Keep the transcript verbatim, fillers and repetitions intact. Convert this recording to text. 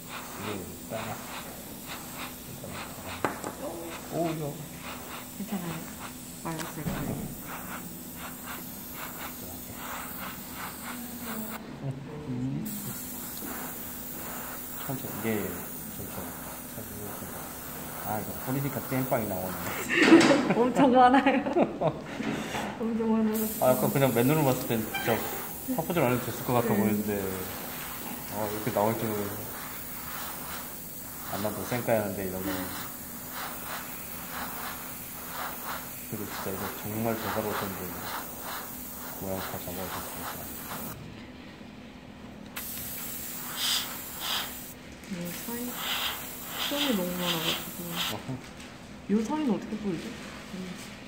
이게 딱. 오, 이거. 괜찮아요. 말았을 거예요. 천천히, 이게, 천천히. 아, 이거 뿌리니까 땜빵이 나오네. 엄청 많아요. 엄청 많아요. 아, 아까 그냥 맨눈으로 봤을 땐 진짜 파푸질 안 해도 됐을 것 같아 네. 보이는데, 어, 이렇게 나올 줄은. 안 나도 쌩까였는데, 이런 거. 그리고 진짜 이거 정말 잘 잡아오셨는데, 모양 다 잡아오셨으니까. 네, 사이, 시험이 너무 많아가지고. 요 사이는 어떻게 보이죠? 음.